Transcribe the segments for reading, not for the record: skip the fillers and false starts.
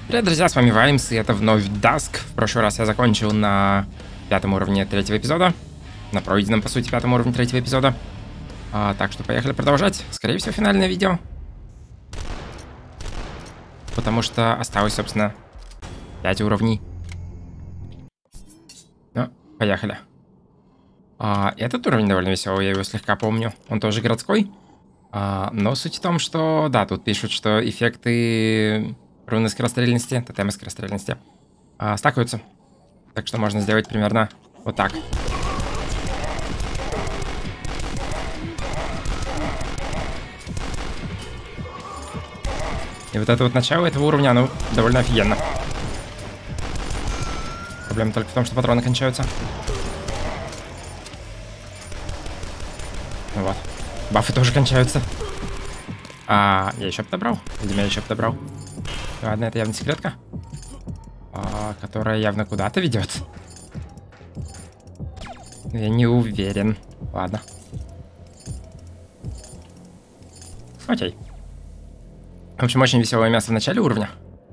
Привет, друзья, с вами Ваймс, и это вновь Dusk. В прошлый раз я закончил на 5-м уровне 3-го эпизода. На пройденном, по сути, 5-м уровне 3-го эпизода. Так что поехали продолжать. Скорее всего, финальное видео. Потому что осталось, собственно, 5 уровней. Ну, поехали. Этот уровень довольно веселый, я его слегка помню. Он тоже городской. Но суть в том, что, да, тут пишут, что эффекты руны скорострельности, тотемы скорострельности стакаются. Так что можно сделать примерно вот так. И вот это вот начало этого уровня, оно довольно офигенно. Проблема только в том, что патроны кончаются. Ну вот. Бафы тоже кончаются. Я еще подобрал. Видимо, я еще подобрал. Ладно, это явно секретка. Которая явно куда-то ведет. Я не уверен. Ладно. Окей. В общем, очень веселое мясо в начале уровня.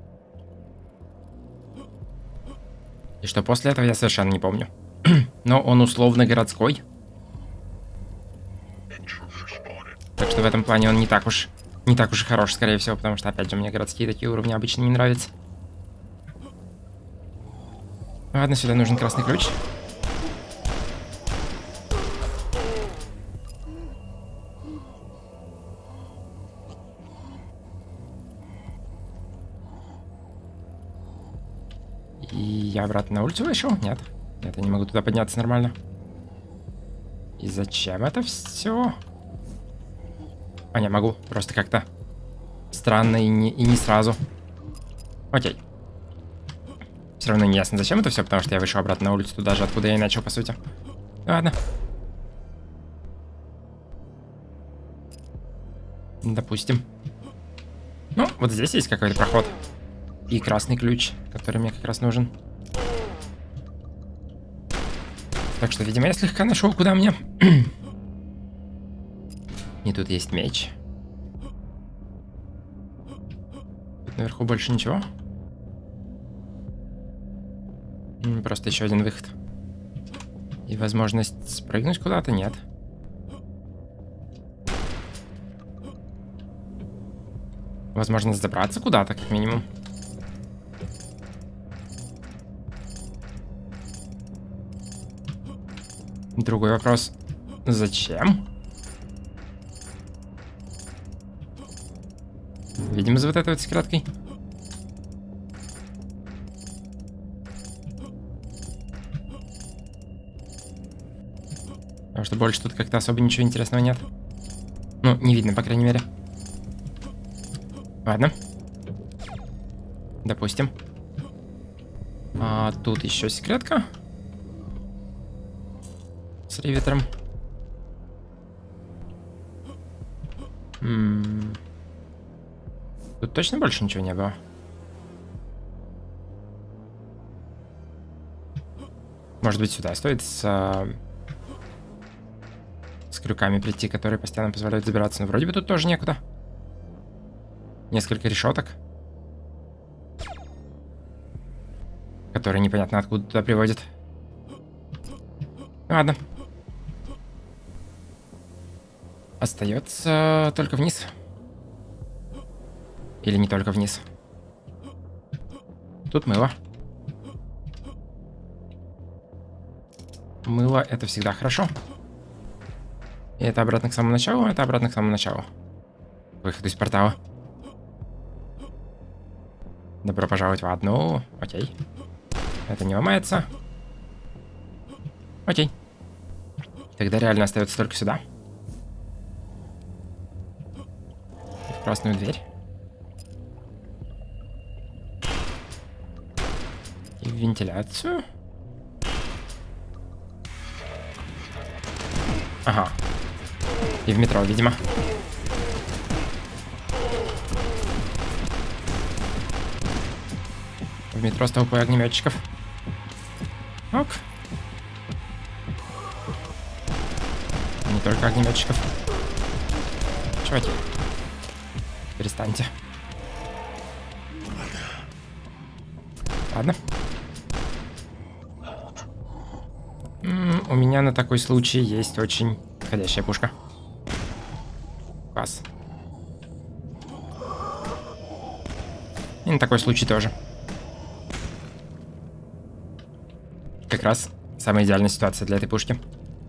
И что после этого, я совершенно не помню. Но он условно городской. Так что в этом плане он не так уж и хорош, скорее всего, потому что, опять же, мне городские такие уровни обычно не нравятся. Ладно, сюда нужен красный ключ. И я обратно на улицу вышел? Нет. Нет, я не могу туда подняться нормально. И зачем это все? Не могу. Просто как-то странно и не сразу. Окей. Все равно не ясно, зачем это все, потому что я вышел обратно на улицу туда же, откуда я и начал, по сути. Ладно. Допустим. Ну, вот здесь есть какой-то проход. И красный ключ, который мне как раз нужен. Так что, видимо, я слегка нашел, куда мне. И тут есть меч. Тут наверху больше ничего. Просто еще один выход. И возможность спрыгнуть куда-то? Нет. Возможность забраться куда-то, как минимум. Другой вопрос. Зачем? Видимо, за вот этой вот секреткой. Потому что больше тут как-то особо ничего интересного нет. Ну, не видно, по крайней мере. Ладно. Допустим. Тут еще секретка. С риветером. Тут точно больше ничего не было? Может быть, сюда стоит с крюками прийти, которые постоянно позволяют забираться. Но вроде бы тут тоже некуда. Несколько решеток. Которые непонятно откуда туда приводят. Ладно. Остается только вниз. Или не только вниз. Тут мыло. Мыло — это всегда хорошо. И это обратно к самому началу, это обратно к самому началу. Выход из портала. Добро пожаловать в одну. Окей. Это не ломается. Окей. Тогда реально остается только сюда. И в красную дверь. И в вентиляцию. Ага. И в метро, видимо. В метро с толпой огнеметчиков. Ок. Не только огнеметчиков. Чуваки. Перестаньте. Ладно. У меня на такой случай есть очень подходящая пушка. Класс. И на такой случай тоже. Как раз самая идеальная ситуация для этой пушки.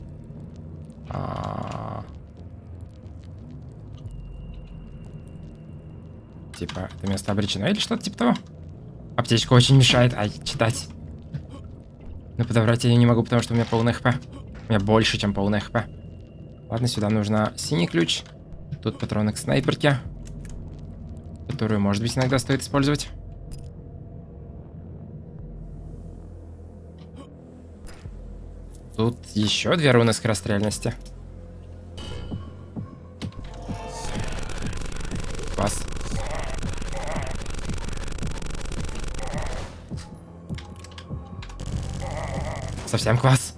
Типа, это место обречено или что-то типа того? Аптечка очень мешает, читать. Но подобрать я ее не могу, потому что у меня полный хп. У меня больше, чем полный хп. Ладно, сюда нужно синий ключ. Тут патроны к снайперке, которую, может быть, иногда стоит использовать. Тут еще 2 руны скорострельности. Класс. Совсем класс.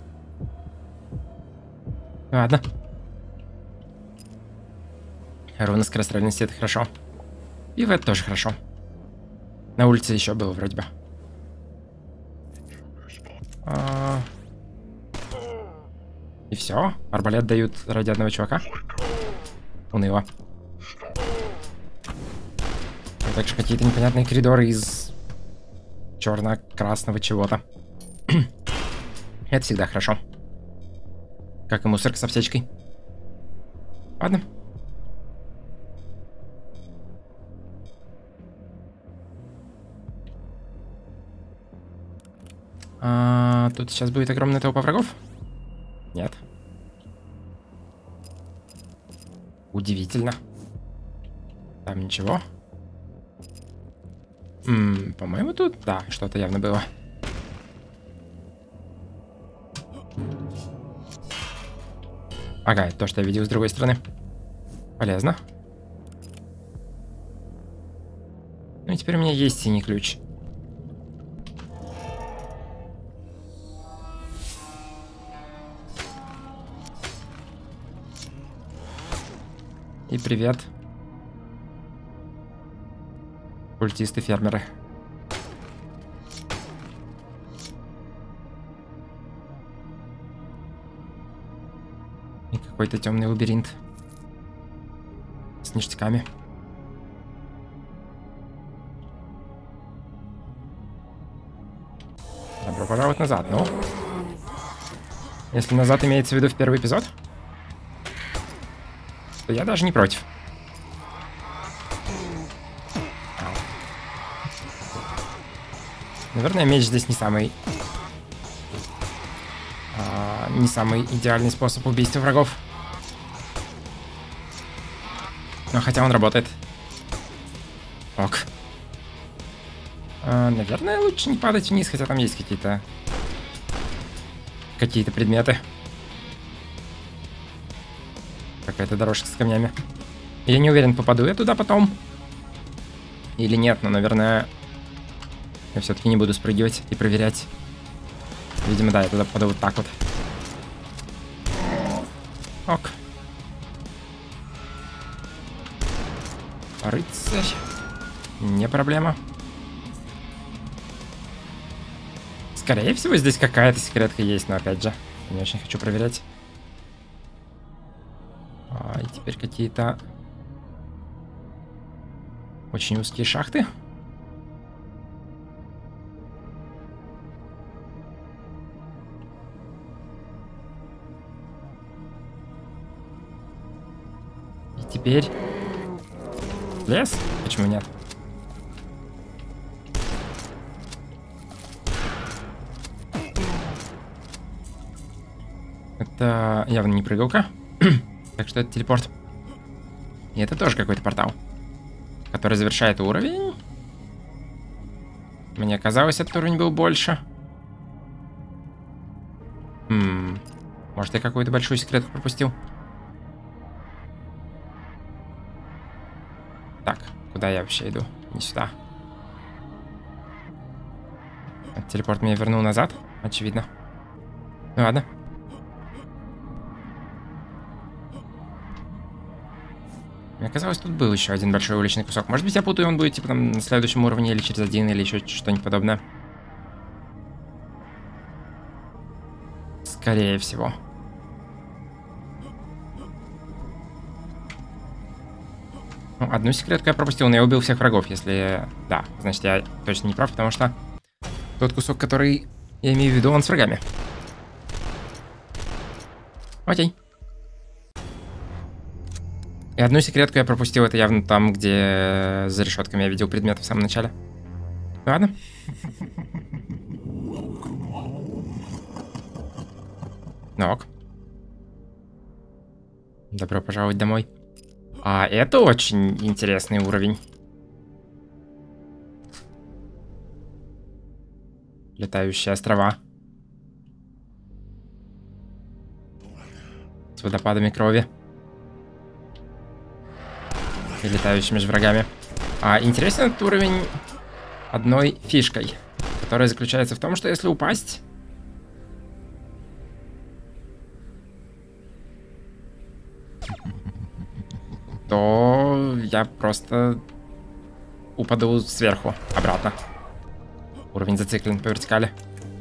Ладно. Руна скорострельности — это хорошо. И в это тоже хорошо. На улице еще было вроде бы. И все? Арбалет дают ради одного чувака? Уныло. А также какие-то непонятные коридоры из черно-красного чего-то. Это всегда хорошо. Как и мусорка с аптечкой. Ладно. Тут сейчас будет огромная толпа врагов? Нет. Удивительно. Там ничего. По-моему, тут, да, что-то явно было. Ага, это то, что я видел с другой стороны. Полезно. Ну и теперь у меня есть синий ключ. И привет. Культисты-фермеры. И какой-то темный лабиринт. С ништяками. Добро пожаловать назад, ну. Если назад имеется в виду в первый эпизод, то я даже не против. Наверное, меч здесь не самый идеальный способ убийства врагов. Но хотя он работает. Ок. Наверное, лучше не падать вниз, хотя там есть какие-то предметы. Какая-то дорожка с камнями. Я не уверен, попаду я туда потом или нет, но, наверное, я все-таки не буду спрыгивать и проверять. Видимо, да, я туда попаду вот так вот. Ок. Рыцарь. Не проблема. Скорее всего, здесь какая-то секретка есть, но опять же, не очень хочу проверять. И теперь какие-то очень узкие шахты. И теперь лес? Почему нет? Это явно не прыгалка. Так что это телепорт. И это тоже какой-то портал, который завершает уровень. Мне казалось, этот уровень был больше. Может, я какую-то большую секретку пропустил? Так, куда я вообще иду? Не сюда. Телепорт меня вернул назад, очевидно. Ну ладно. Мне казалось, тут был еще один большой уличный кусок. Может быть, я путаю, он будет типа там на следующем уровне или через один, или еще что-нибудь подобное. Скорее всего. Ну, одну секретку я пропустил, но я убил всех врагов, если... Да, значит, я точно не прав, потому что тот кусок, который я имею в виду, он с врагами. Окей. И одну секретку я пропустил, это явно там, где за решетками я видел предметы в самом начале. Ладно. Ну ок. Добро пожаловать домой. А это очень интересный уровень. Летающие острова. С водопадами крови. И летающими же врагами. Интересен этот уровень одной фишкой, которая заключается в том, что если упасть... то я просто упаду сверху, обратно. Уровень зациклен по вертикали.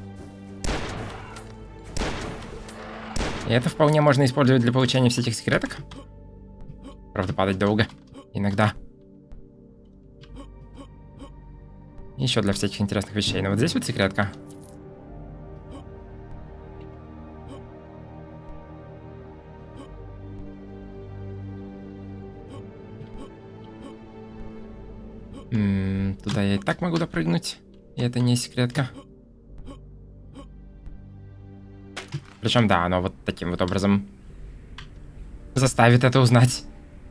И это вполне можно использовать для получения всех этих секреток. Правда, падать долго. Иногда. Еще для всяких интересных вещей. Но вот здесь вот секретка. Туда я и так могу допрыгнуть. И это не секретка. Причем, да, оно вот таким вот образом заставит это узнать.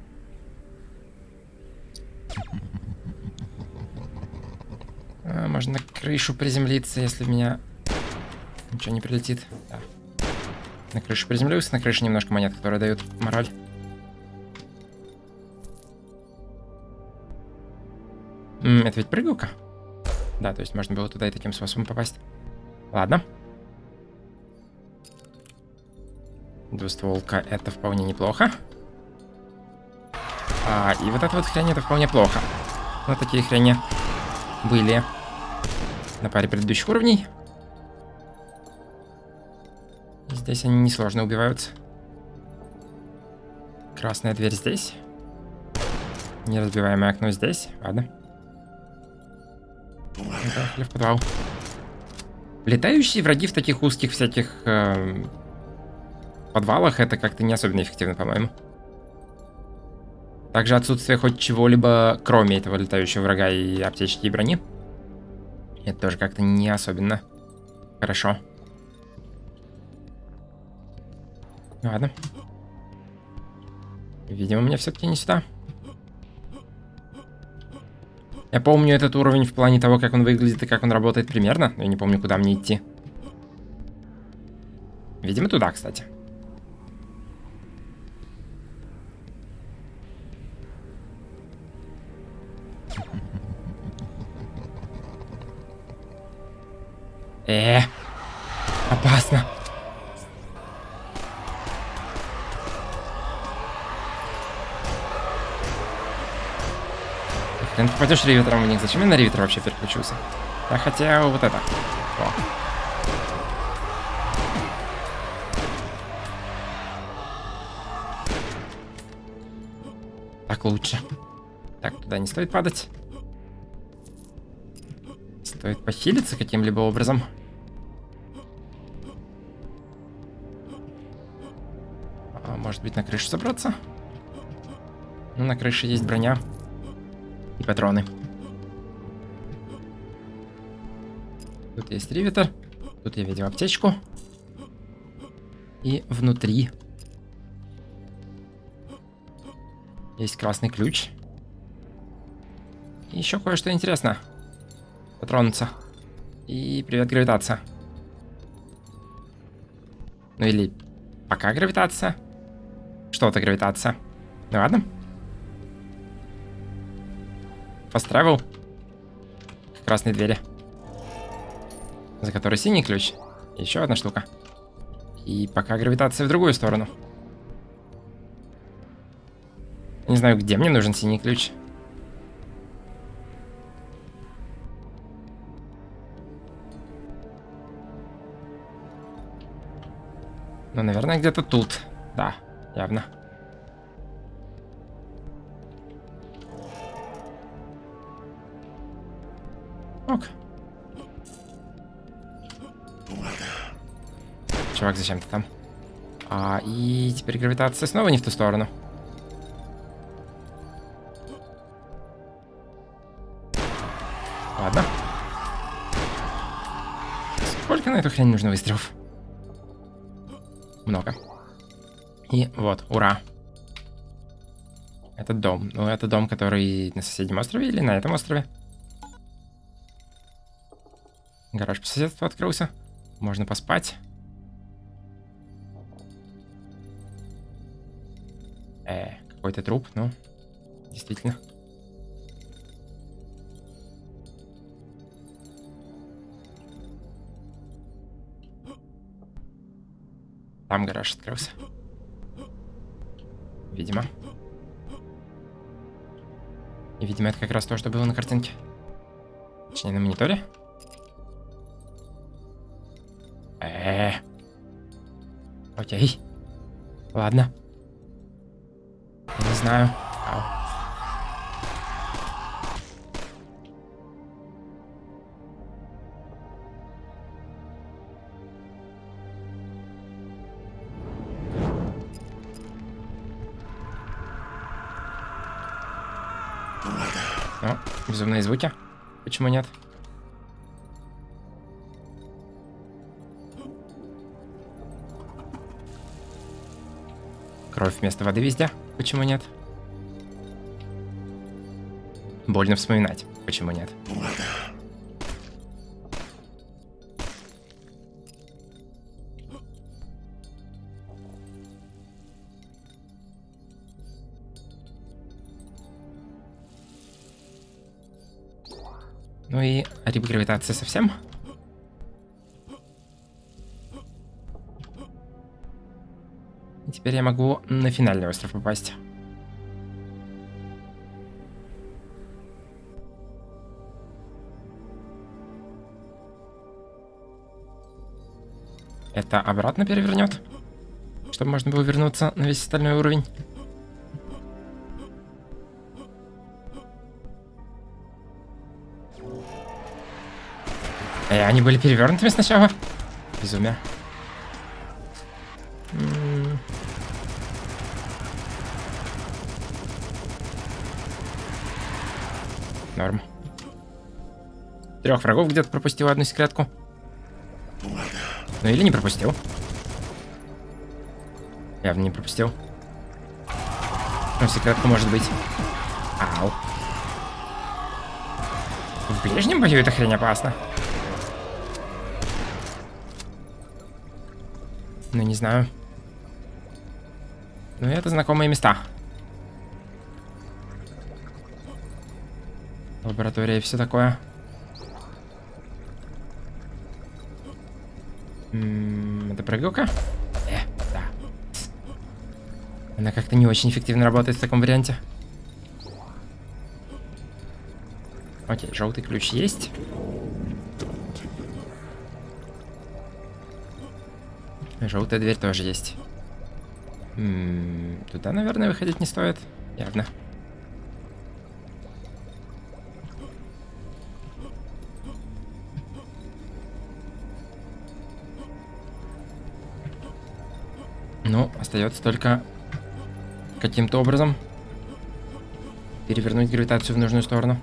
Можно на крышу приземлиться, если в меня ничего не прилетит. Да. На крышу приземлился, на крыше немножко монет, которые дают мораль. Это ведь прыгалка? Да, то есть можно было туда и таким способом попасть. Ладно. Двустволка, это вполне неплохо. И вот эта вот хрень, это вполне плохо. Вот такие хрени были на паре предыдущих уровней. Здесь они несложно убиваются. Красная дверь здесь. Неразбиваемое окно здесь. Ладно. Поехали в подвал. Летающие враги в таких узких всяких подвалах это как-то не особенно эффективно, по-моему. Также отсутствие хоть чего-либо, кроме этого летающего врага и аптечки и брони. Это тоже как-то не особенно хорошо. Ладно. Видимо, мне все-таки не сюда. Я помню этот уровень в плане того, как он выглядит и как он работает примерно, но я не помню, куда мне идти. Видимо, туда, кстати. Опасно. Ты попадешь риветером в них. Зачем я на ривитер вообще переключился? Я хотел вот это. О. Так лучше. Так, туда не стоит падать. Стоит похилиться каким-либо образом. Может быть, на крышу забраться? Ну, на крыше есть броня. И патроны. Тут есть ривитер. Тут я видел аптечку. И внутри есть красный ключ. И еще кое-что интересно. Потронуться. И привет, гравитация. Ну или пока гравитация. Что-то гравитация. Ну ладно. Fast travel к красной двери, за которой синий ключ. Еще одна штука. И пока гравитация в другую сторону. Не знаю, где мне нужен синий ключ. Ну, наверное, где-то тут. Да, явно. Ок. Чувак, зачем ты там? И теперь гравитация снова не в ту сторону. Ладно. Сколько на эту хрень нужно выстрелов? Много. И вот, ура. Это дом. Ну, это дом, который на соседнем острове или на этом острове? Гараж по соседству открылся. Можно поспать. Какой-то труп, ну, действительно. Там гараж открылся. Видимо. И, видимо, это как раз то, что было на картинке. Точнее, на мониторе. Окей. Ладно. Я не знаю. Ау. О, безумные звуки. Почему нет? Кровь вместо воды везде. Почему нет? Больно вспоминать. Почему нет? Ну и регравитация совсем. И теперь я могу на финальный остров попасть. Это обратно перевернет, чтобы можно было вернуться на весь остальной уровень. Они были перевернутыми сначала? Безумие. Норм. 3 врагов где-то пропустил одну секретку. Ну или не пропустил. Явно не пропустил. Ну, секретка может быть. Ау. В ближнем бою эта хрень опасна. Ну, не знаю. Ну, это знакомые места. Лаборатория и все такое. Это прыгалка? Да. Она как-то не очень эффективно работает в таком варианте. Окей, желтый ключ есть. Желтая дверь тоже есть. Туда, наверное, выходить не стоит. Явно. Ну, остается только каким-то образом перевернуть гравитацию в нужную сторону.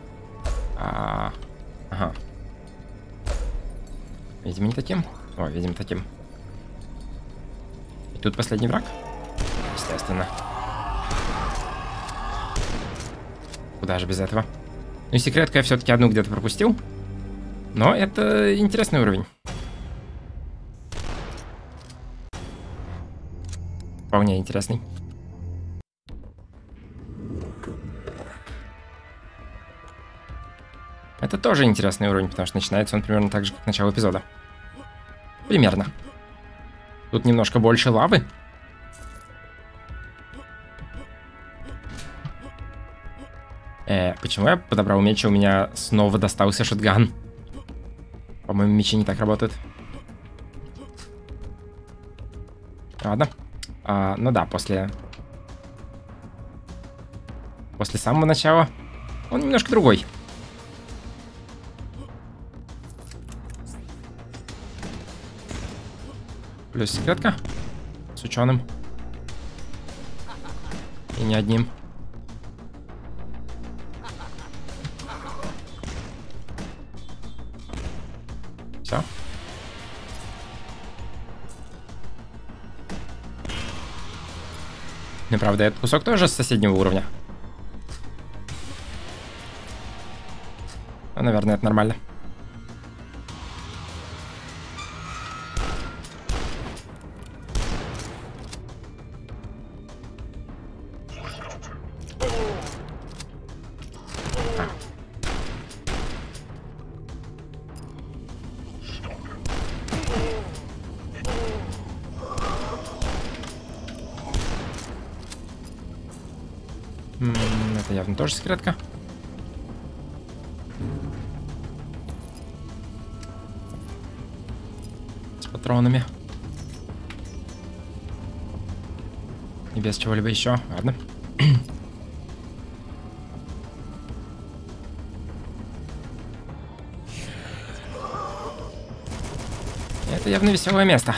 Ага. Видимо, не таким. О, видимо, таким. И тут последний враг. Естественно. Куда же без этого? Ну, секретку я все-таки одну где-то пропустил. Но это интересный уровень. Вполне интересный. Это тоже интересный уровень, потому что начинается он примерно так же, как начало эпизода. Примерно. Тут немножко больше лавы. Почему я подобрал меч, и у меня снова достался шотган? По-моему, мечи не так работают. Ладно. Ну да, после самого начала он немножко другой. Плюс секретка с ученым. И не одним. Все. Ну, правда, этот кусок тоже с соседнего уровня. Ну, наверное, это нормально. Это явно тоже секретка. С патронами. И без чего-либо еще. Ладно. Это явно веселое место.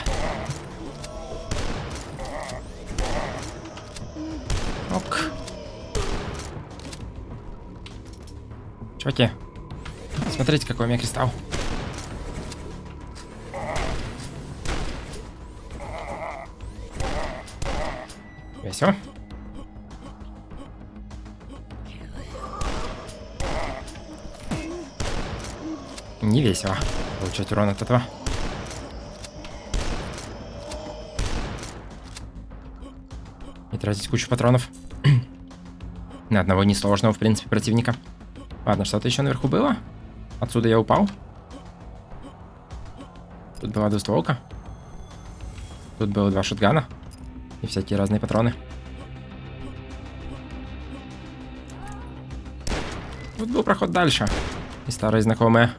Ок. Чуваки, смотрите, какой у меня кристалл. Весело. Не весело получать урон от этого. И тратить кучу патронов. На одного несложного, в принципе, противника. Ладно, что-то еще наверху было? Отсюда я упал. Тут была двустволка. Тут было 2 шотгана. И всякие разные патроны. Тут был проход дальше. И старые знакомые.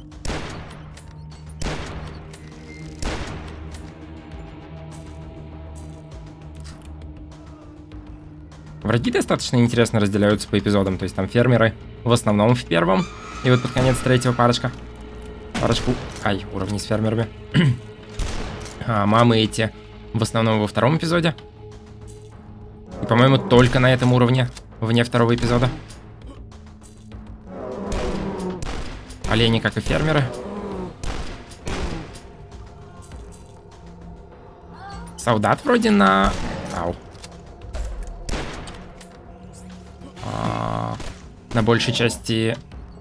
Враги достаточно интересно разделяются по эпизодам. То есть там фермеры в основном в первом. И вот под конец третьего парочку. Ай, уровней с фермерами. А мамы эти в основном во втором эпизоде. И, по-моему, только на этом уровне. Вне второго эпизода. Олени, как и фермеры. Солдат вроде на... Ау. На большей части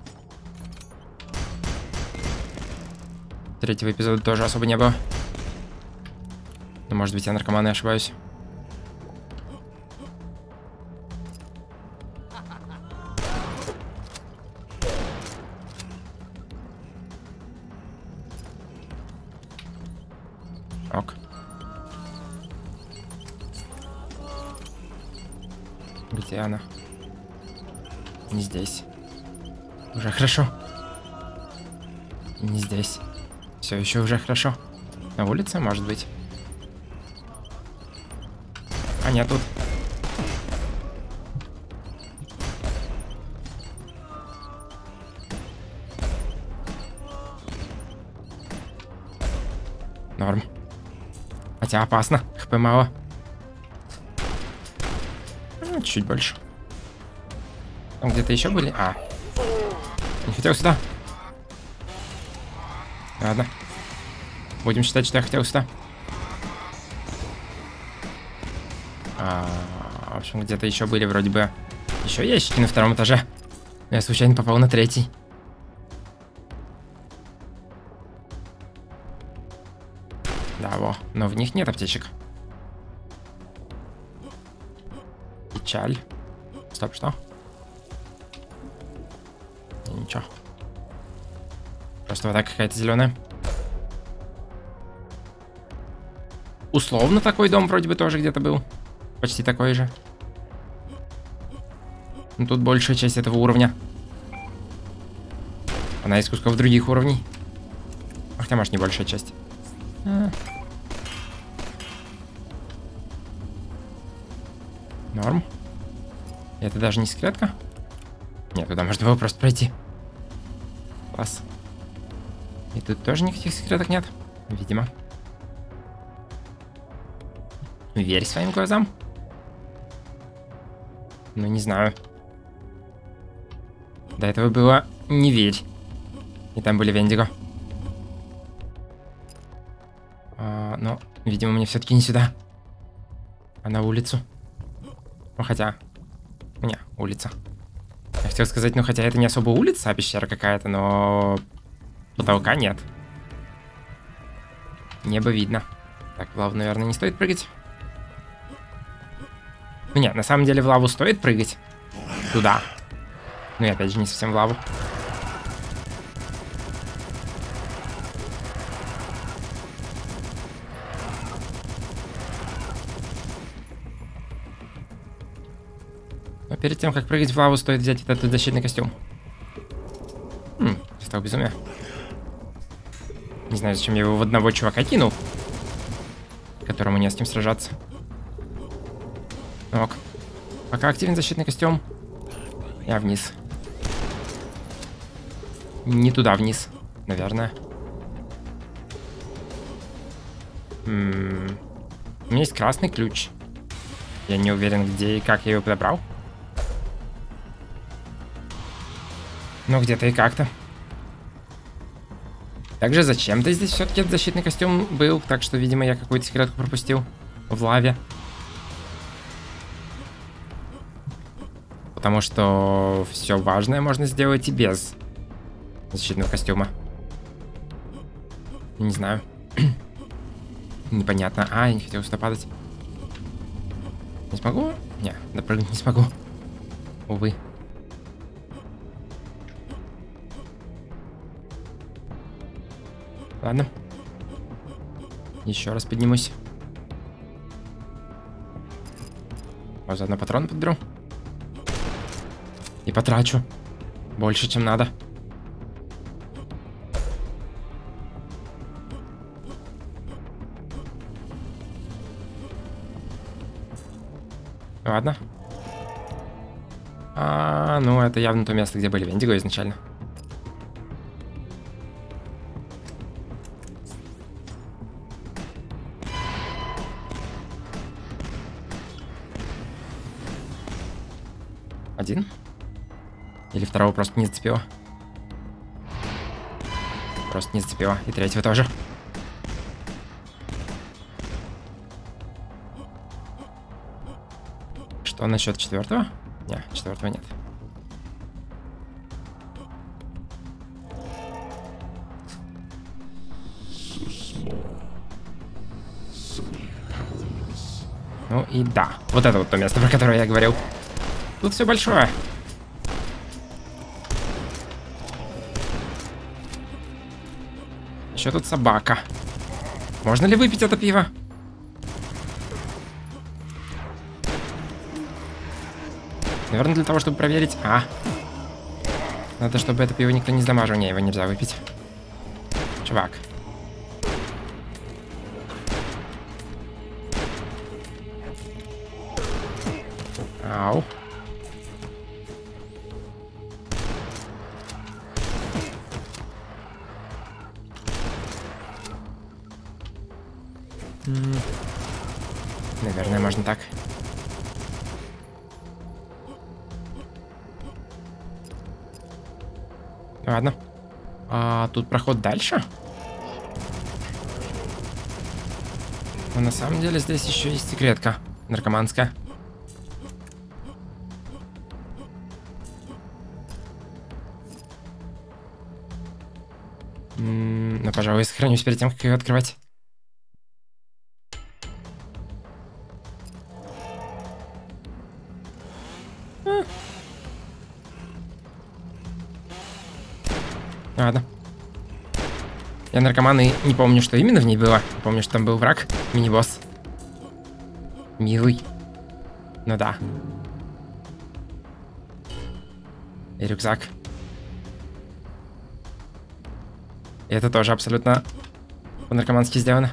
третьего эпизода тоже особо не было. Но, может быть, я наркоман и ошибаюсь. Ок. Где она? Не здесь. Уже хорошо. Не здесь. Все еще уже хорошо. На улице, может быть. А нет, тут. Норм. Хотя опасно. ХП мало. Чуть больше. Там где-то еще были? Не хотел сюда. Ладно. Будем считать, что я хотел сюда. В общем, где-то еще были вроде бы еще ящики на втором этаже. Я случайно попал на третий. Да, во. Но в них нет аптечек. Печаль. Стоп, что? Ничего. Просто вода какая-то зеленая. Условно такой дом вроде бы тоже где-то был. Почти такой же. Но тут большая часть этого уровня Она из кусков других уровней. Хотя, может, не большая часть. Норм. Это даже не секретка? Нет, туда можно было просто пройти. Класс. И тут тоже никаких секреток нет. Видимо. Верь своим глазам. Ну, не знаю. До этого было не верь. И там были Вендиго. Но, видимо, мне все-таки не сюда. А на улицу. Ну, хотя... Не, улица. Я хотел сказать, ну, хотя это не особо улица, а пещера какая-то, но... Потолка нет. Небо видно. Так, в лаву, наверное, не стоит прыгать. Ну, нет, на самом деле в лаву стоит прыгать. Туда. Ну и опять же, не совсем в лаву. Но перед тем, как прыгать в лаву, стоит взять этот защитный костюм. Кристалл безумия. Не знаю, зачем я его в одного чувака кинул, которому не с кем сражаться. Ок. Пока активен защитный костюм. Я вниз. Не туда вниз, наверное. У меня есть красный ключ. Я не уверен, где и как я его подобрал. Но где-то и как-то. Также зачем-то здесь все-таки этот защитный костюм был. Так что, видимо, я какую-то секретку пропустил в лаве. Потому что все важное можно сделать и без защитного костюма. Не знаю. Непонятно. Я не хотел сюда падать. Не смогу? Не, допрыгнуть не смогу. Увы. Ладно. Еще раз поднимусь. Заодно патрон подберу. И потрачу. Больше, чем надо. Ладно. Ну это явно то место, где были Вендиго изначально. Один? Или второго просто не зацепило? Просто не зацепило. И третьего тоже. Что насчет четвертого? Нет, четвертого нет. Ну и да. Вот это вот то место, про которое я говорил. Тут все большое. Еще тут собака. Можно ли выпить это пиво? Наверное, для того, чтобы проверить. Надо, чтобы это пиво никто не сдамажил. Не, его нельзя выпить. Чувак. Ау. Наверное, можно так. Ладно. Тут проход дальше? Но на самом деле здесь еще есть секретка. Наркоманская. Ну, пожалуй, сохранюсь перед тем, как ее открывать. Ладно. Я наркоман и не помню, что именно в ней было. Помню, что там был враг, мини-босс. Милый. Ну да. И рюкзак. И это тоже абсолютно по-наркомански сделано.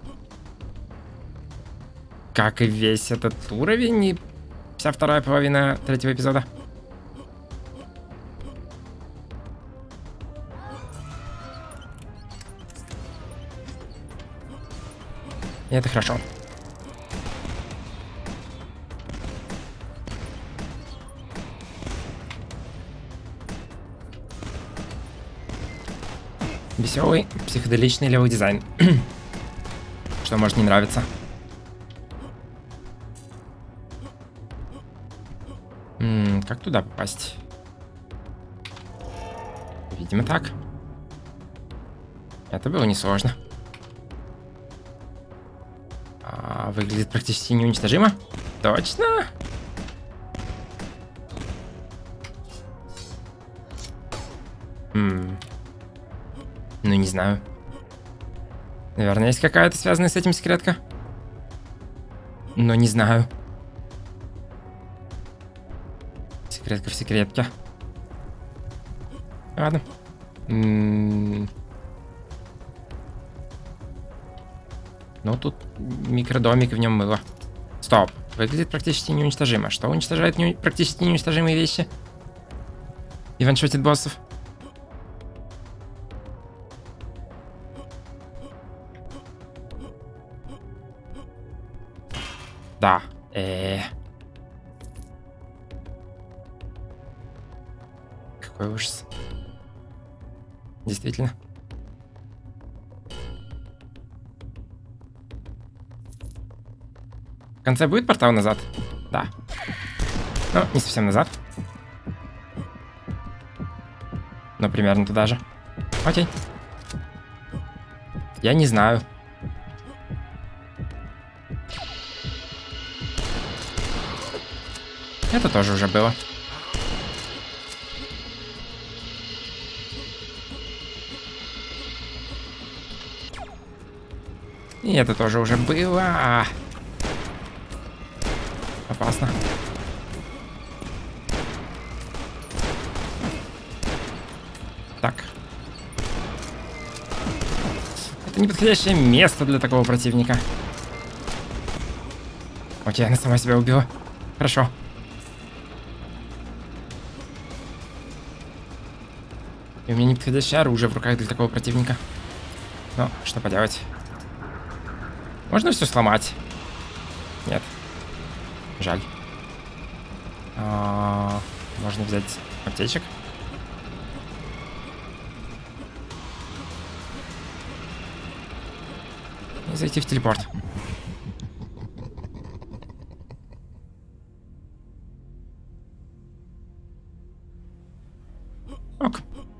Как и весь этот уровень и вся вторая половина третьего эпизода. И это хорошо. Веселый, психоделичный левый дизайн. Что может не нравиться. Как туда попасть? Видимо, так. Это было несложно. Выглядит практически неуничтожимо. Точно? Ну, не знаю. Наверное, есть какая-то связанная с этим секретка. Но не знаю. Секретка в секретке. Ладно. Ну, тут микродомик, в нем было. Стоп. Выглядит практически неуничтожимо. Что уничтожает практически неуничтожимые вещи? И ваншотит боссов. Да. Какой ужас. Действительно. В конце будет портал назад? Да. Ну, не совсем назад. Но примерно туда же. Окей. Я не знаю. Это тоже уже было. И это тоже уже было. Опасно. Так. Это неподходящее место для такого противника. Окей, она сама себя убила. Хорошо. И у меня неподходящее оружие в руках для такого противника. Но что поделать? Можно все сломать? Нет. Жаль. Можно взять аптечек. И зайти в телепорт. Ок.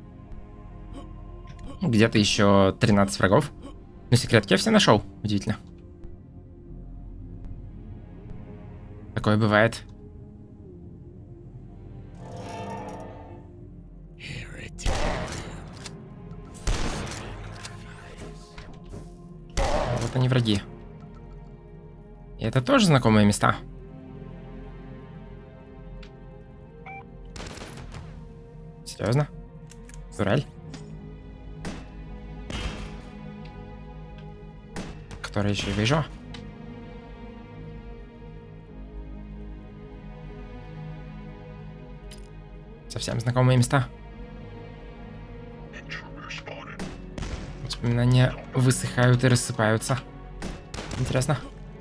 Где-то еще 13 врагов. Но секретки я все нашел. Удивительно. Такое бывает. Вот они враги. И это тоже знакомые места. Серьезно? Турель? Который еще и вижу. Совсем знакомые места. Воспоминания высыхают и рассыпаются. Интересно.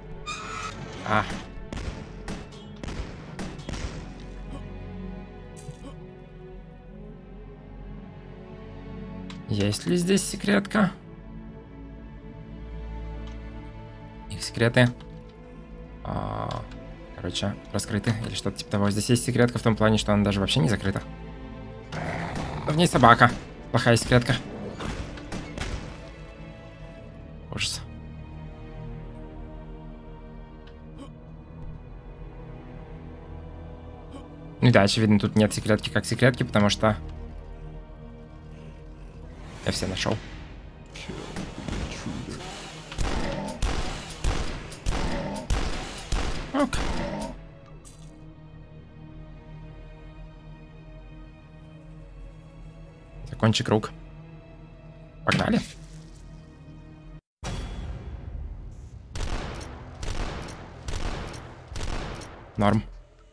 Есть ли здесь секретка? Их секреты. Короче, раскрыты. Или что-то типа того. Здесь есть секретка в том плане, что она даже вообще не закрыта. В ней собака. Плохая секретка. Ужас. Ну да, очевидно, тут нет секретки как секретки, потому что я все нашел. Ок. Закончи круг. Погнали. Норм.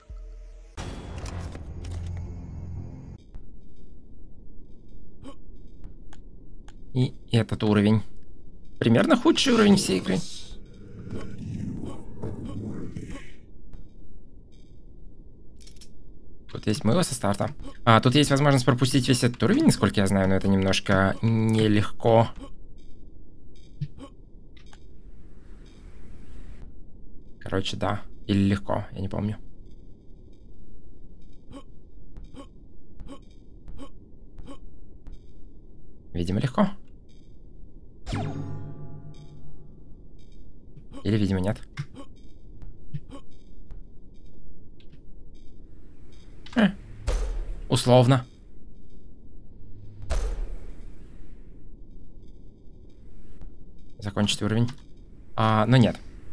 И этот уровень. Примерно худший уровень всей игры. Тут есть мыло со старта. Тут есть возможность пропустить весь этот уровень, насколько я знаю, но это немножко нелегко. Короче, да. Или легко, я не помню. Видимо, легко. Или, видимо, нет. Условно. Закончить уровень. Но нет.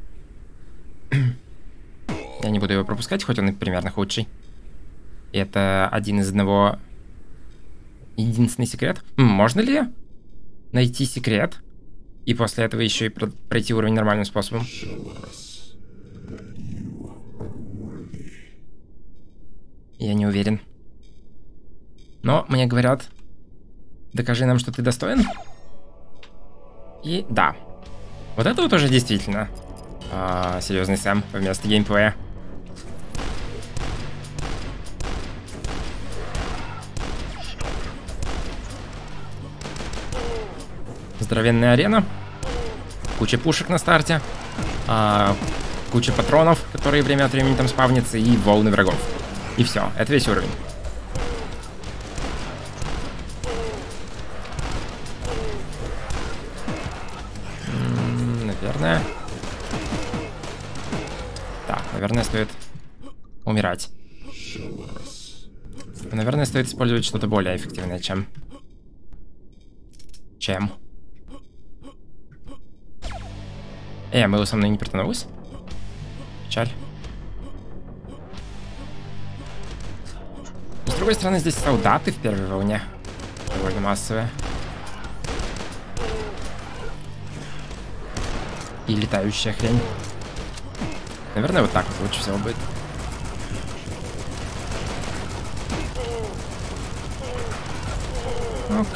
Я не буду его пропускать, хоть он и примерно худший. Это один из одного... Единственный секрет. Можно ли найти секрет и после этого еще и пройти уровень нормальным способом? Я не уверен. Но мне говорят, докажи нам, что ты достоин. И да. Вот это вот уже действительно серьезный Сэм вместо геймплея. Здоровенная арена. Куча пушек на старте. Куча патронов, которые время от времени там спавнятся. И волны врагов. И все. Это весь уровень. Наверное. Да, наверное, стоит умирать. Наверное, стоит использовать что-то более эффективное, чем... Мыло со мной не притянулось? Печаль. Но, с другой стороны, здесь солдаты в первой волне. Довольно массовые. И летающая хрень. Наверное, вот так вот лучше всего будет. Ок.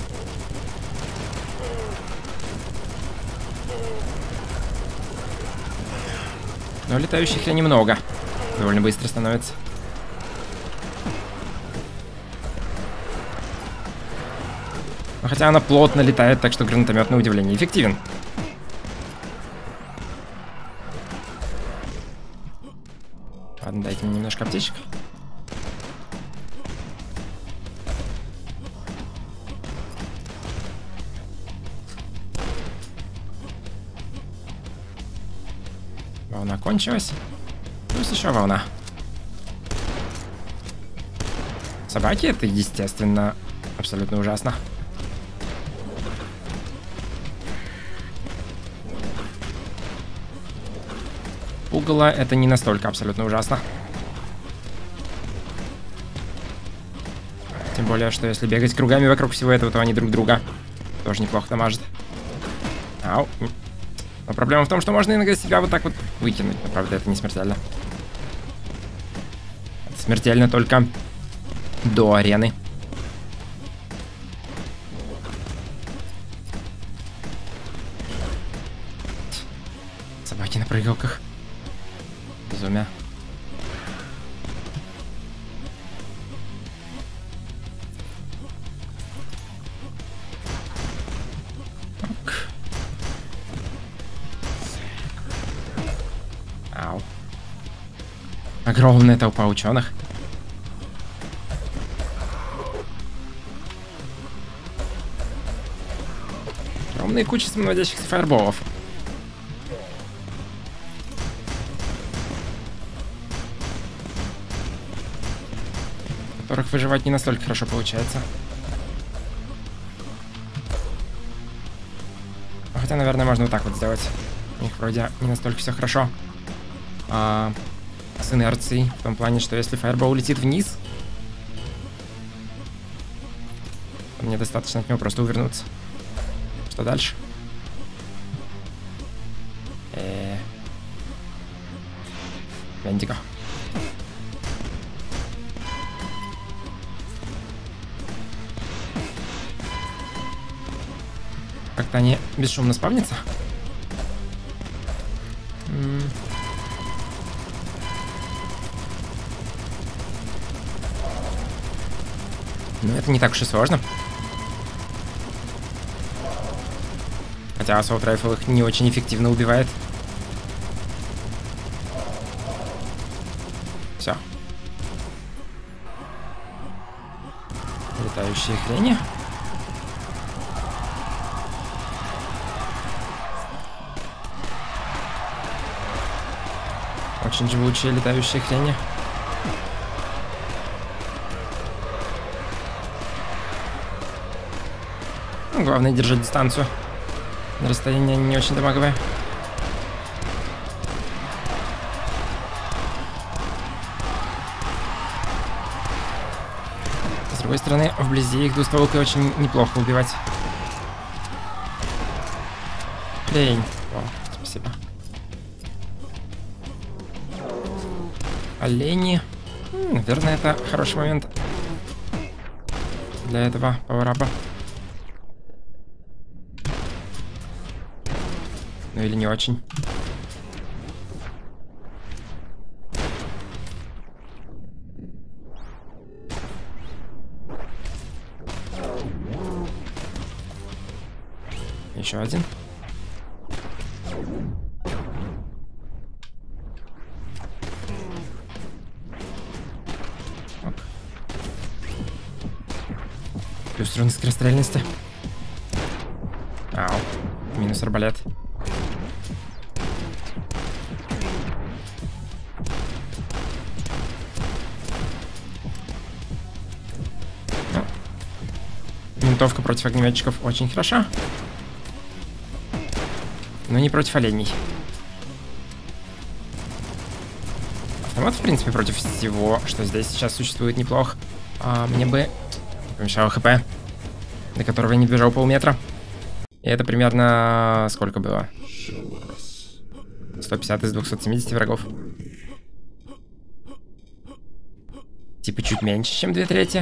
Но летающих хрень немного. Довольно быстро становится. Но хотя она плотно летает, так что гранатомет на удивление эффективен. Ладно, дайте мне немножко аптечек. Волна кончилась. Плюс еще волна. Собаки — это, естественно, абсолютно ужасно. Пугало — это не настолько абсолютно ужасно. Тем более, что если бегать кругами вокруг всего этого, то они друг друга тоже неплохо дамажат. Ау. Но проблема в том, что можно иногда себя вот так вот выкинуть. Но, правда, это не смертельно. Это смертельно только до арены. Собаки на прыгалках. Безумие. Ау. Огромная толпа ученых. Огромные кучи самонаводящихся фаерболов. В которых выживать не настолько хорошо получается. Хотя, наверное, можно вот так вот сделать. У них вроде не настолько все хорошо. С инерцией. В том плане, что если фаербол летит вниз, то мне достаточно от него просто увернуться. Что дальше? Вендика. Как-то они бесшумно спавнятся. Ну, это не так уж и сложно. Хотя Assault Rifle их не очень эффективно убивает. Все. Летающие хрени. Очень живучие летающие хрени. Ну, главное держать дистанцию. На расстоянии они не очень дамаговые. С другой стороны, вблизи их двустволкой очень неплохо убивать. Лень. О, спасибо. Олени. Наверное, это хороший момент для этого пауэраба. Ну или не очень. Еще один. Плюс руны скорострельности. Ау. Минус арбалет. Ну. Винтовка против огнеметчиков очень хороша. Но не против оленей. Автомат, в принципе, против всего, что здесь сейчас существует, неплох. Мне бы помешало ХП, до которого я не бежал полметра. И это примерно сколько было? 150 из 270 врагов. Типа чуть меньше, чем 2/3.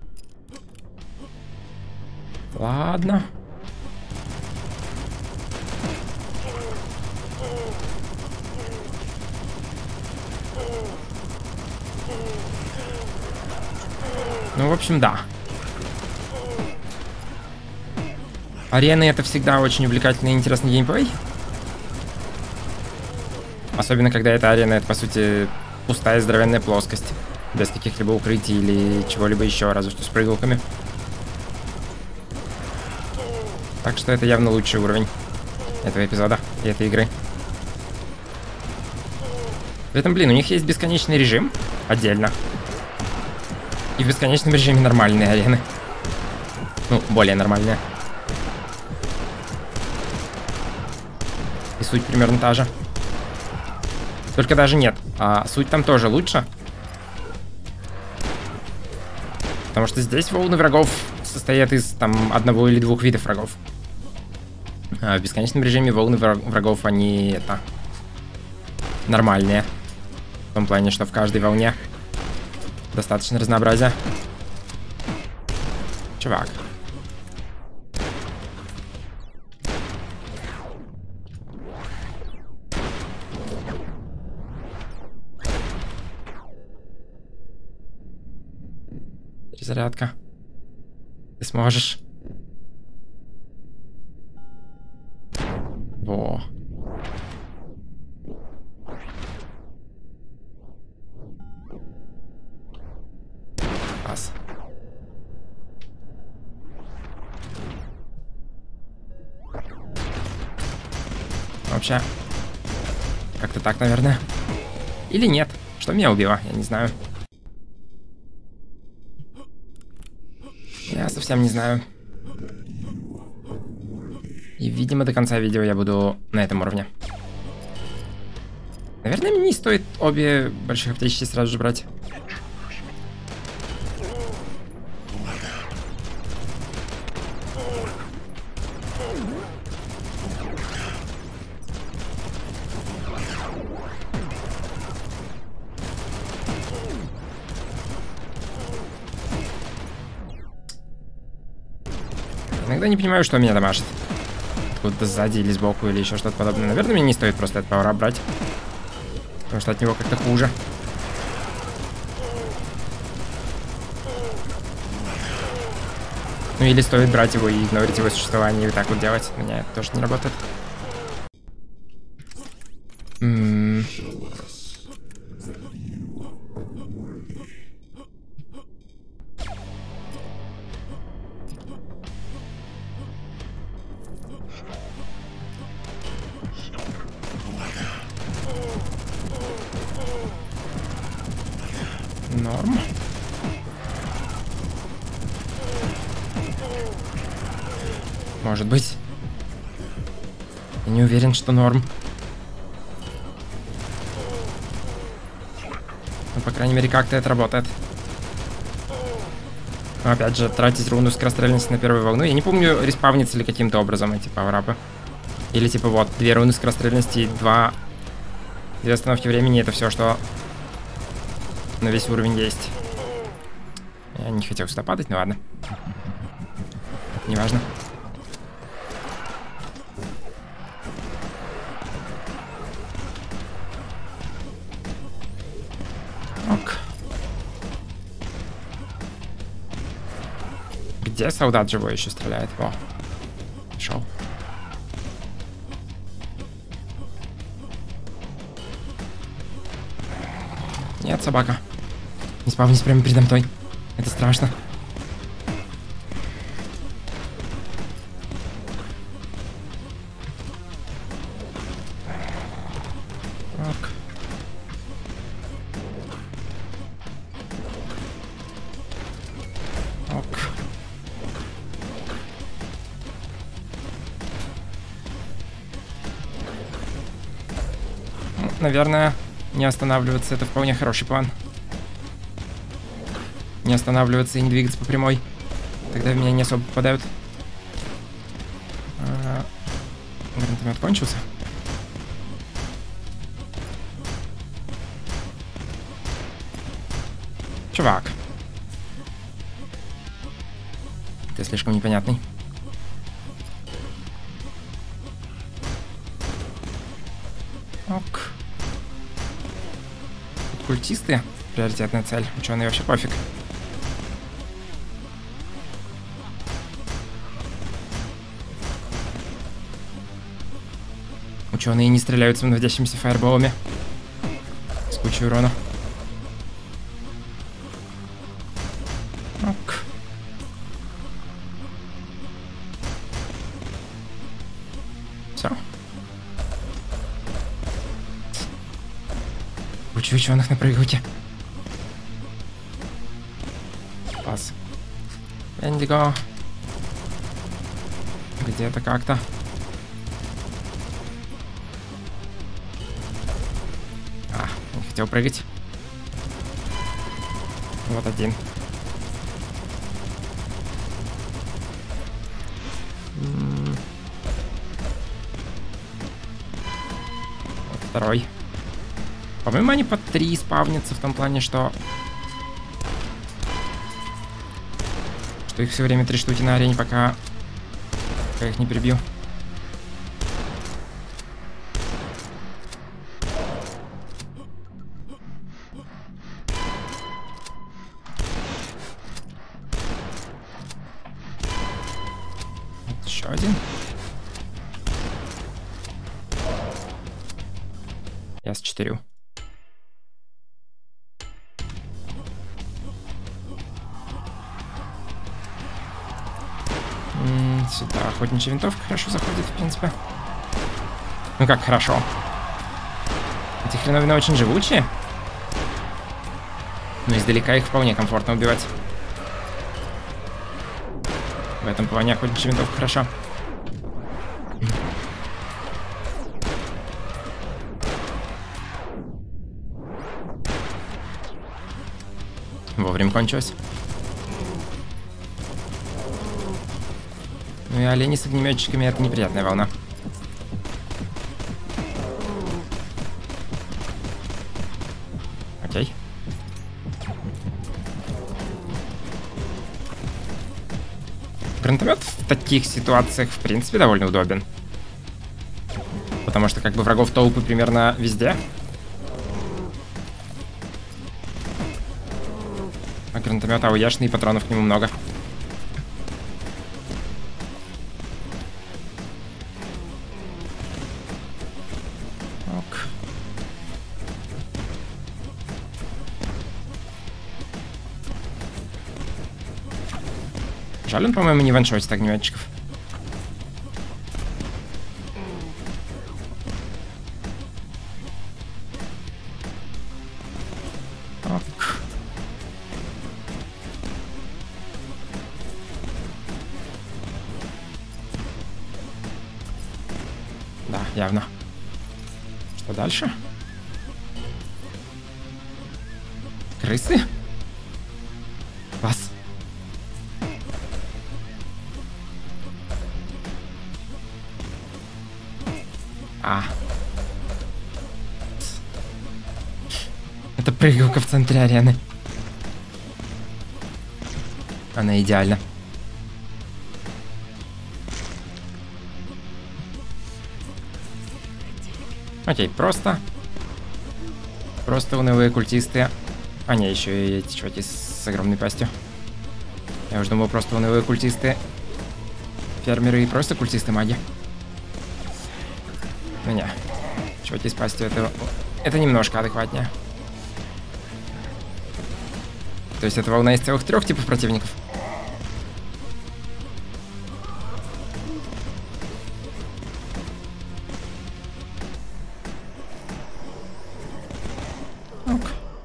Ладно. Ну, в общем, да. Арены — это всегда очень увлекательный и интересный геймплей. Особенно, когда эта арена — это, по сути, пустая здоровенная плоскость. Без каких-либо укрытий или чего-либо еще, разве что с прыгалками. Так что это явно лучший уровень этого эпизода и этой игры. При этом, блин, у них есть бесконечный режим отдельно. И в бесконечном режиме нормальные арены. Ну, более нормальные. И суть примерно та же. Только даже нет. Суть там тоже лучше. Потому что здесь волны врагов состоят из там одного или двух видов врагов. А в бесконечном режиме волны врагов, они это нормальные. В том плане, что в каждой волне достаточно разнообразия. Чувак. Перезарядка. Ты сможешь. Во. Класс. Вообще, как-то так, наверное. Или нет. Что меня убило, я не знаю. Я совсем не знаю. И, видимо, до конца видео я буду на этом уровне. Наверное, мне не стоит обе больших аптечки сразу же брать. Иногда не понимаю, что меня дамажит. Откуда-то сзади или сбоку, или еще что-то подобное. Наверное, мне не стоит просто этот пауэрап брать. Потому что от него как-то хуже. Ну или стоит брать его и игнорить его существование и так вот делать. У меня это тоже не работает. Норм. Может быть. Я не уверен, что норм. Но, по крайней мере, как-то это работает. Но, опять же, тратить руну скорострельности на первую волну. Я не помню, респавнится ли каким-то образом эти пауэрапы. Или типа вот, 2 руны скорострельности и 2 остановки времени. Это все, что на весь уровень есть. Я не хотел сюда падать, ну ладно. Неважно. Ок. Где солдат живой еще стреляет? О, шел. Нет, собака. Не спавнись прямо передо мной. Это страшно. Так. Ок. Ну, наверное, не останавливаться — это вполне хороший план. Не останавливаться и не двигаться по прямой. Тогда в меня не особо попадают. Гранатомет кончился. Чувак. Ты слишком непонятный. Ок. Тут культисты. Приоритетная цель. Ученые вообще пофиг. Ученые не стреляются наводящимися фаерболами. С кучей урона. Ок. Все. Куча ученых на прогулке. Класс. Эндиго. Где-то как-то. Хотел прыгать. Вот один. Вот второй. По-моему, они по 3 спавнятся в том плане, что их все время 3 штуки на арене, пока их не прибью. Еще один. Я с 4. Сюда охотничья винтовка хорошо заходит, в принципе. Ну как хорошо. Эти хреновины очень живучие. Но издалека их вполне комфортно убивать. В этом плане охотничья винтовка хорошо. Вовремя кончилось. Ну и олени с огнеметчиками — это неприятная волна. Окей. Гранатомет в таких ситуациях, в принципе, довольно удобен. Потому что как бы врагов толпы примерно везде. А гранатомет ауешный, и патронов к нему много. Ок. Жаль, он, по-моему, не ваншотит огнеметчиков. Ок. Да, явно. Что дальше? Крысы? Класс. Это прыгалка в центре арены. Она идеальна. Окей, просто унылые культисты. А, не, еще и эти чуваки с огромной пастью. Я уже думал, просто унылые культисты. Фермеры и просто культисты-маги. Ну не. Чуваки с пастью это немножко адекватнее. То есть это волна из целых 3 типов противников. Ок.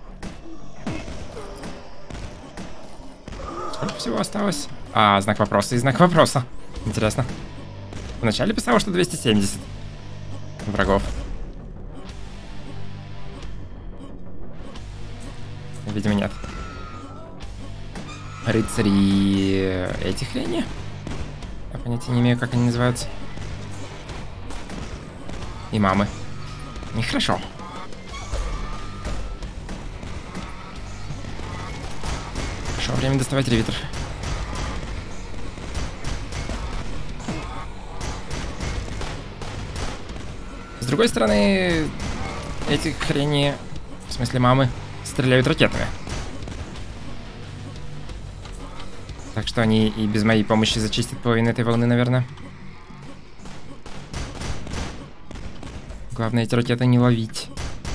Сколько всего осталось? А, знак вопроса и знак вопроса. Интересно. Вначале писало, что 270 врагов. Видимо, нет. Рыцари эти хрени? Я понятия не имею, как они называются. И мамы. Нехорошо. Пришло время доставать ревитер. С другой стороны, эти хрени, в смысле мамы, стреляют ракетами. Так что они и без моей помощи зачистят половину этой волны, наверное. Главное эти ракеты не ловить.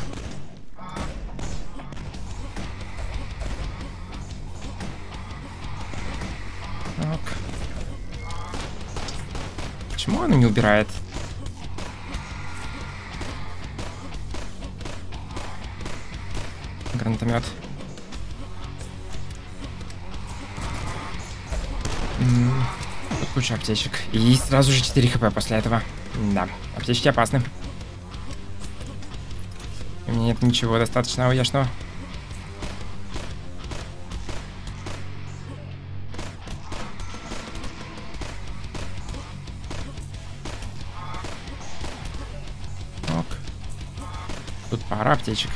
Так. Почему она не убирает? Гранатомет. Тут куча аптечек. И сразу же 4 хп после этого. Да, аптечки опасны. У меня нет ничего достаточно уяшного. Ок. Тут пара аптечек.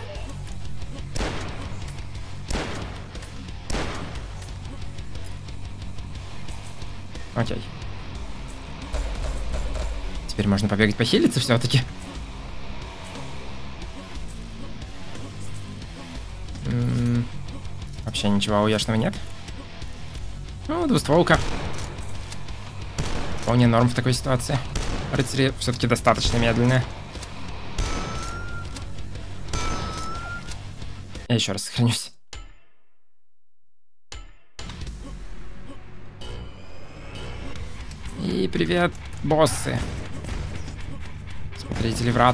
Окей. Теперь можно побегать похилиться все-таки. Вообще ничего уяшного нет. Ну, двустволка. Вполне норм в такой ситуации. Рыцари все-таки достаточно медленные. Я еще раз сохранюсь. И привет, боссы. Смотрители врат.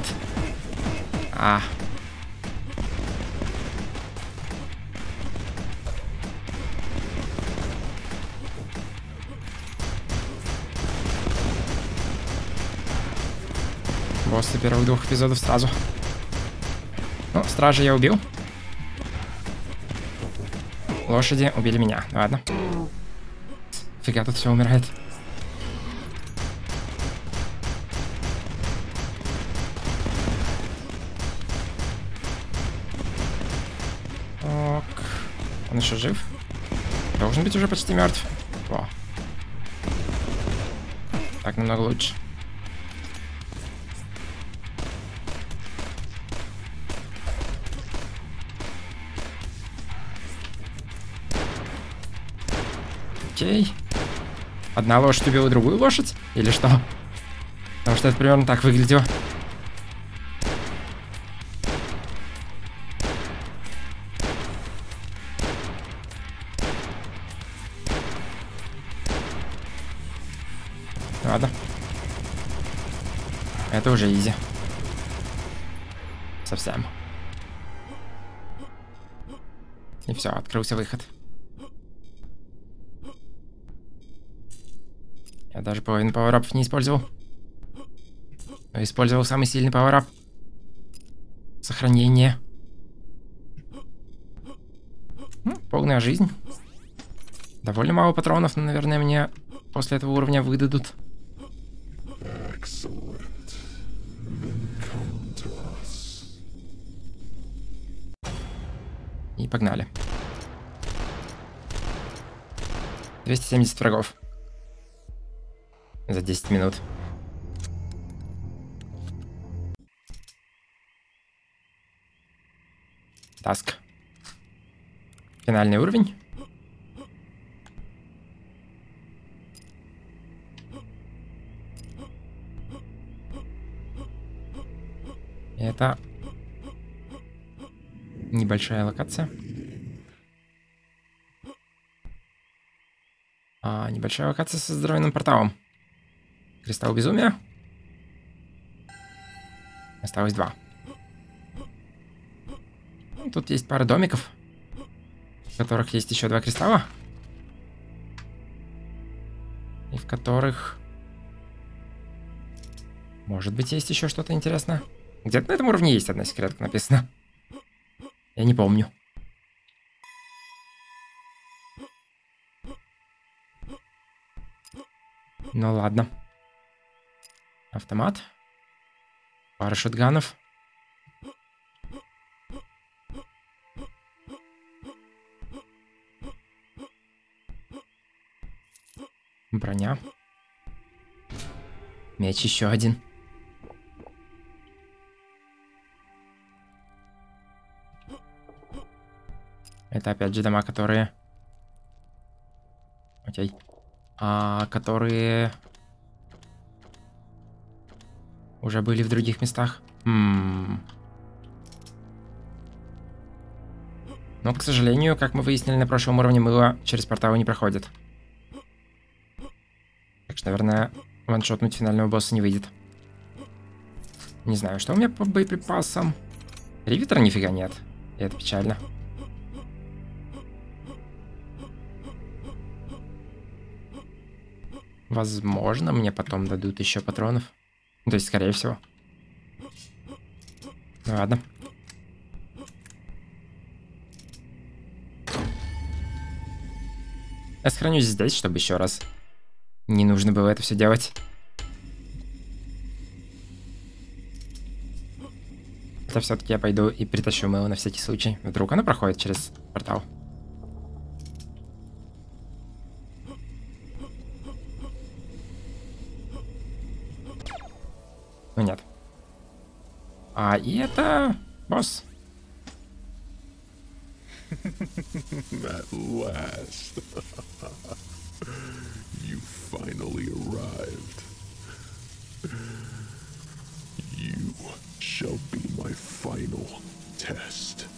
Боссы первых 2 эпизодов сразу. Ну, стража я убил. Лошади убили меня. Ладно. Фига, тут все умирает. Он еще жив. Должен быть уже почти мертв. О. Так намного лучше. Окей. Одна лошадь убила другую лошадь? Или что? Потому что это примерно так выглядело. Ладно. Это уже изи. Совсем. И все, открылся выход. Я даже половину пауэрапов не использовал. Но использовал самый сильный пауэрап. Сохранение. Ну, полная жизнь. Довольно мало патронов, но, наверное, мне после этого уровня выдадут. И погнали. 270 врагов. За 10 минут. Таск. Финальный уровень. Это небольшая локация. Небольшая локация со здоровенным порталом. Кристалл безумия. Осталось 2. Тут есть пара домиков, в которых есть еще 2 кристалла. И в которых, может быть, есть еще что-то интересное. Где-то на этом уровне есть одна секретка написана. Я не помню. Ну ладно. Автомат. Пара шотганов. Броня. Меч еще один. Это опять же дома, которые... Окей. Которые... уже были в других местах. Но, к сожалению, как мы выяснили на прошлом уровне, мыло через порталы не проходит. Так что, наверное, ваншотнуть финального босса не выйдет. Не знаю, что у меня по боеприпасам. Ривитера нифига нет. И это печально. Возможно, мне потом дадут еще патронов. То есть, скорее всего. Ну ладно. Я сохранюсь здесь, чтобы еще раз не нужно было это все делать. Хотя все-таки я пойду и притащу мыло на всякий случай. Вдруг оно проходит через портал. Ну нет. И это босс. At last. You finally arrived. You shall be my final test.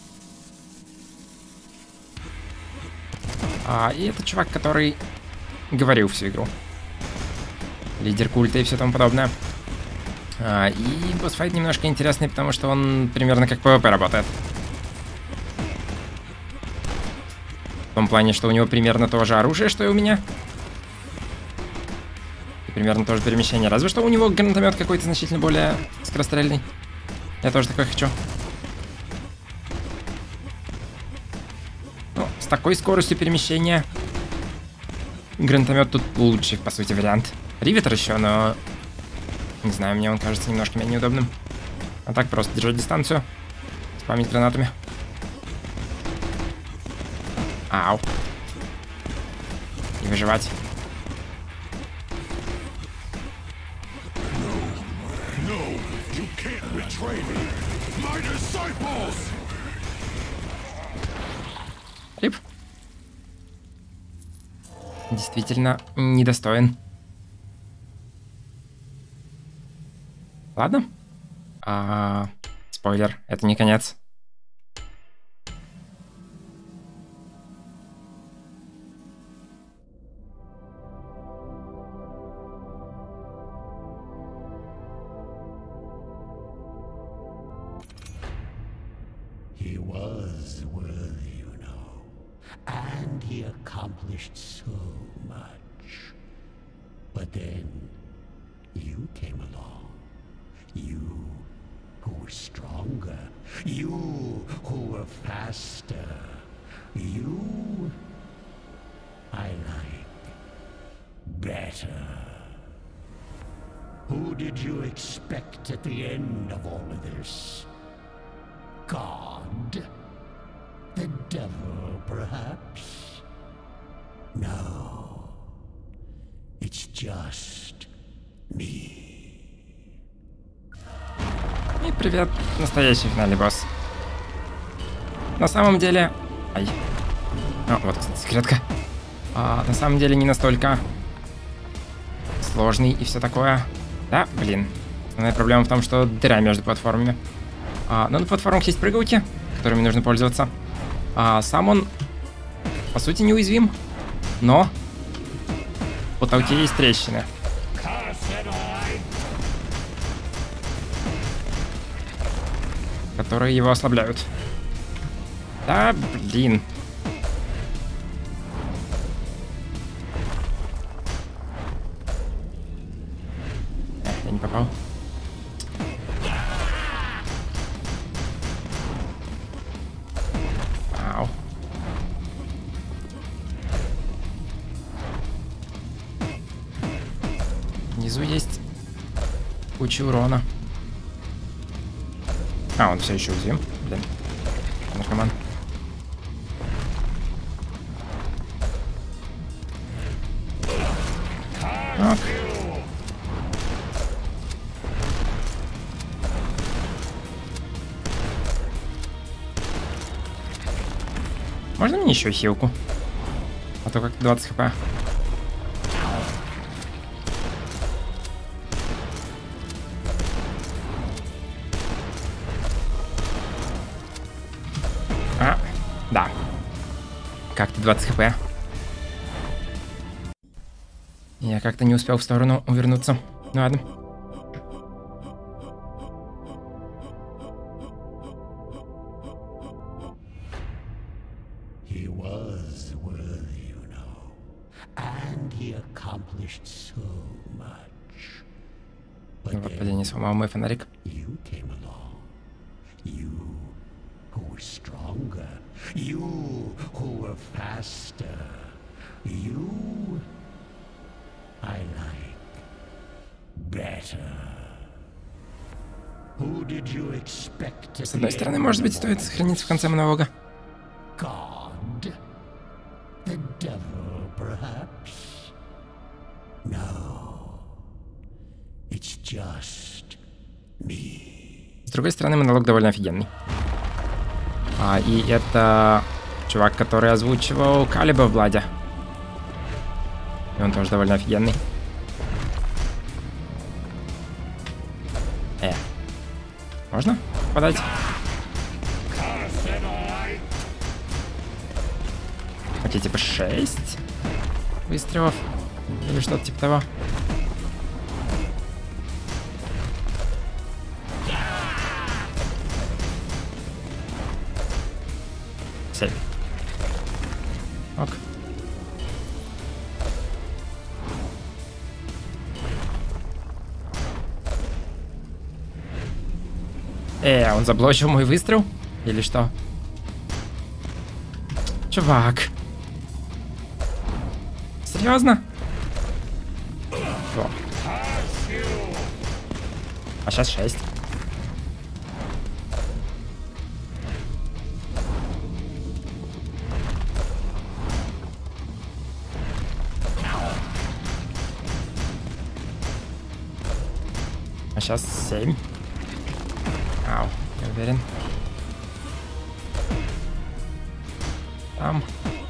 И это чувак, который говорил всю игру. Лидер культа и все тому подобное. И босс-файт немножко интересный, потому что он примерно как PvP работает. В том плане, что у него примерно то же оружие, что и у меня. И примерно то же перемещение. Разве что у него гранатомет какой-то значительно более скорострельный. Я тоже такой хочу. Ну, с такой скоростью перемещения гранатомет тут лучший, по сути, вариант. Ривитер еще, но... Не знаю, мне он кажется немножко менее удобным. А так просто держать дистанцию. Спамить гранатами. Ау. И выживать. Рип. Действительно недостоин. Ладно. Спойлер, это не конец. He was worthy, you know, and he accomplished so much. But then you came along. You who were stronger. You who were faster. You I like better. Who did you expect at the end of all of this? God? The devil, perhaps? No. It's just me. И привет, настоящий финальный босс. На самом деле... Ай. Вот, кстати, секретка. На самом деле не настолько сложный и все такое. Да, блин. Основная проблема в том, что дыра между платформами. Но на платформах есть прыгалки, которыми нужно пользоваться. Сам он, по сути, неуязвим. Но в потолке есть трещины. Которые его ослабляют. Да, блин. Я не попал. Ау. Внизу есть куча урона. Он все еще уязвим. Блин. Наркоман. Ок. Можно мне еще хилку? А то как 20 хп. Да. Как-то 20 хп. Я как-то не успел в сторону увернуться. Ну ладно. He was worthy, you know, and he accomplished so much. Ну вот, падение сломал мой фонарик. You came along. You who were stronger. You who were faster. You I like better. Who did you expect? С одной стороны, может быть, стоит сохраниться в конце монолога. God? The devil, perhaps? No. It's just me. С другой стороны, монолог довольно офигенный. И это чувак, который озвучивал Калиба в Бладе. И он тоже довольно офигенный. Можно подать? Окей, типа 6 выстрелов. Или что-то типа того. Сейв. Ок. Он заблочил мой выстрел? Или что? Чувак. Серьезно? О. А сейчас 6. А сейчас 7. Ау, не уверен. Там.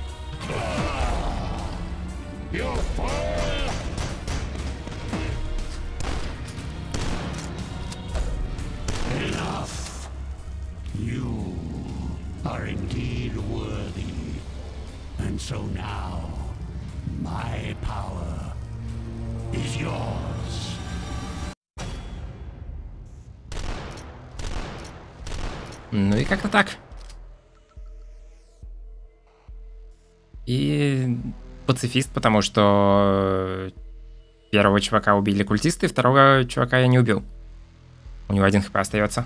Enough. You are indeed worthy. And so now, my power is yours. Ну и как-то так. И пацифист, потому что первого чувака убили культисты, второго чувака я не убил. У него 1 хп остается.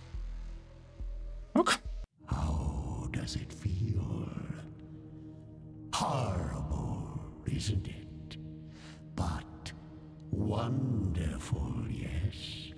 Ок. How does it feel? Horrible, isn't it? But wonderful, yes?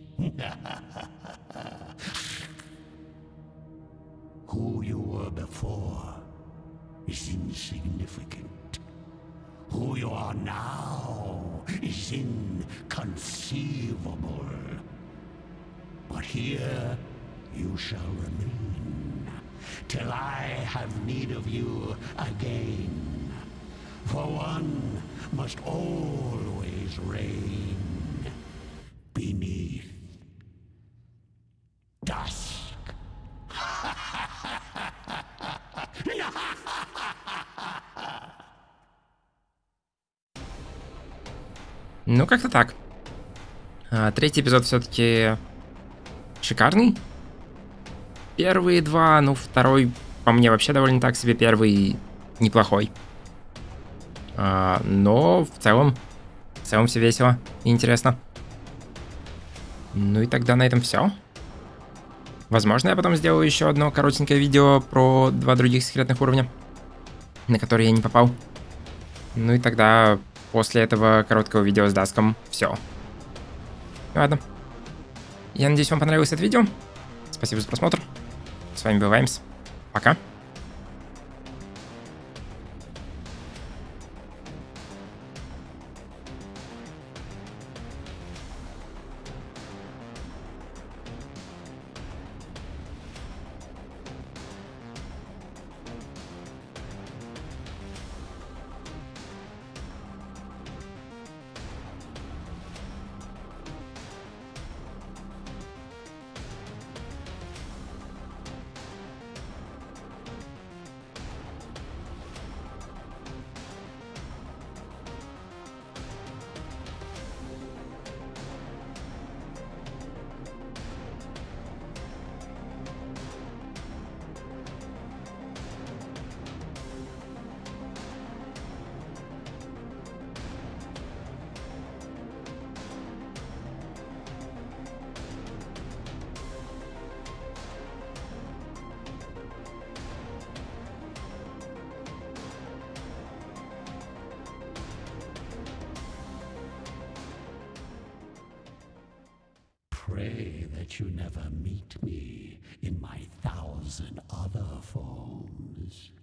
Who you were before is insignificant. Who you are now is inconceivable. But here you shall remain till I have need of you again. For one must always reign beneath dusk. Ну, как-то так. 3-й эпизод все-таки шикарный. Первые 2, ну, 2-й по мне вообще довольно так себе, 1-й неплохой. Но в целом все весело и интересно. Ну и тогда на этом все. Возможно, я потом сделаю еще одно коротенькое видео про 2 других секретных уровня, на которые я не попал. Ну и тогда после этого короткого видео с Даском все. Ладно. Я надеюсь, вам понравилось это видео. Спасибо за просмотр. С вами был Ваймс. Пока. Pray that you never meet me in my 1,000 other forms.